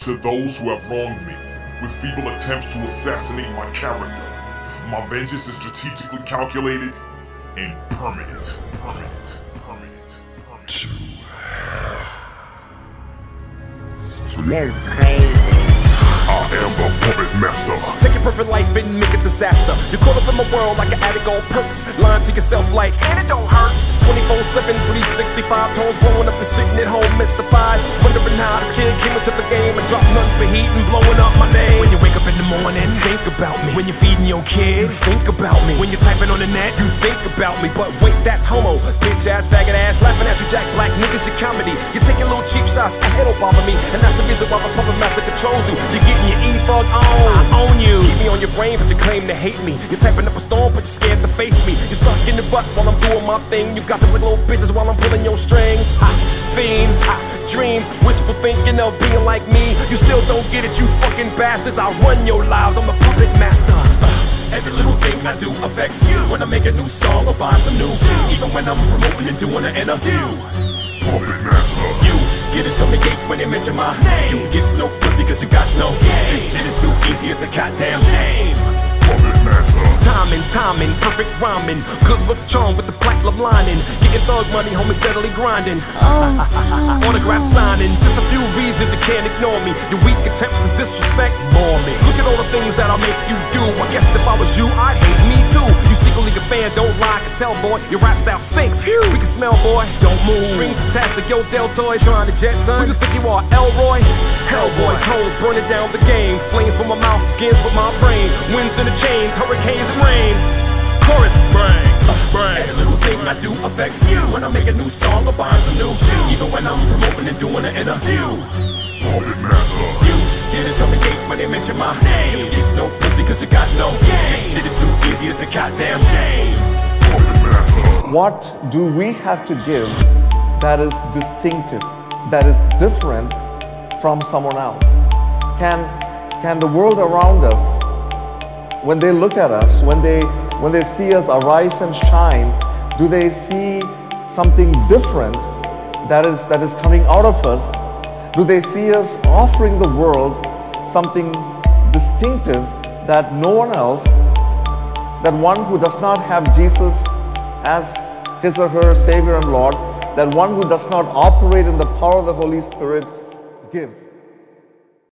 To those who have wronged me, with feeble attempts to assassinate my character, my vengeance is strategically calculated and permanent. I am the puppet master. Take your perfect life and make a disaster. You're caught up in my world like an addict on perks. Lying to yourself like, and it don't hurt. 24/7, 365 tones blowing up and sitting at home mystified, wondering how this kid came into the game and dropped nothing but heat and blowing up my name. When you wake up in the morning, think about me. When you're feeding your kid, think about me. When you're typing on the net, you think about me. But wait, that's homo, bitch ass, faggot ass, laughing at you jack black niggas, your comedy. You're taking little cheap shots, it don't bother me. And that's the reason why the puppet master controls you. You're getting your E-Thug on, I own you. Keep me on your brain, but you claim to hate me. You're typing up a storm, but you're scared to face me. You're stuck in the butt while I'm doing my thing. You got some little bitches while I'm pulling your strings. Fiends, dreams, wishful thinking of being like me. You still don't get it, you fucking bastards. I run your lives, I'm the puppet master. Every little thing I do affects you. When I make a new song or buy some new view. Even when I'm promoting and doing an interview. Puppet master. You get it to me gate when they mention my name. You get no pussy cause you got no game. This shit is too easy, it's a goddamn game. Puppet master. Timing, perfect rhyming. Good looks charmed with the platinum lining. Getting thug money, homie, steadily grinding. Autograph signing. Just a few reasons you can't ignore me. Your weak attempts to disrespect bore me. Look at all the things that I'll make you do. I guess if I was you, I'd hate me too. You secretly a fan, don't lie, I can tell, boy. Your rap style stinks. We can smell, boy. Don't move. Strings attached to your deltoids, trying to jet, son. Who you think you are, Elroy? Hellboy, tones burning down the game. Flames from my mouth begins with my brain. Winds in the chains, hurricanes and rains. Chorus, bang. Every little thing I do affects you. When I make a new song or buy some new view. Even when I'm promoting and doing an interview. Puppet master. You get it to me gate when they mention my name. You get no pussy cause you got no game. This shit is too easy, it's a goddamn shame. Puppet master. What do we have to give that is distinctive, that is different from someone else? Can the world around us, when they look at us, when they see us arise and shine, do they see something different that is coming out of us? Do they see us offering the world something distinctive that no one else, that one who does not have Jesus as his or her Savior and Lord, that one who does not operate in the power of the Holy Spirit gives?